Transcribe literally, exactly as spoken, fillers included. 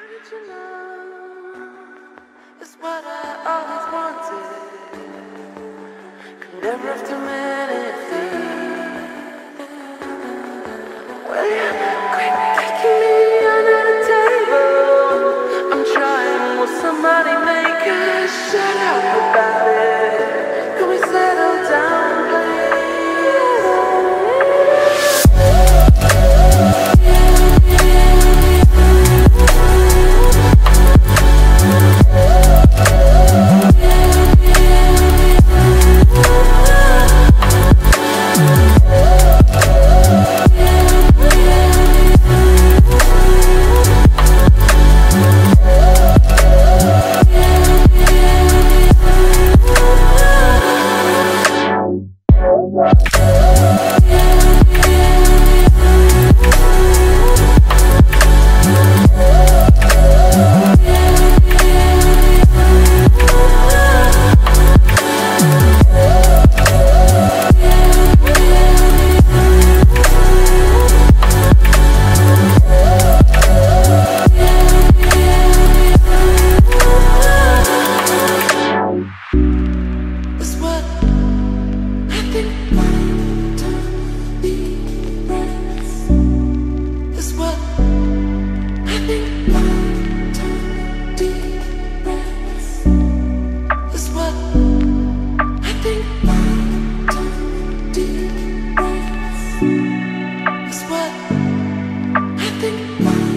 did you know? It's what I always wanted. Could never have too many things. Well, you quit taking me under the table. I'm trying, will somebody make a shut up about it? Can we settle down, please? It's what I think.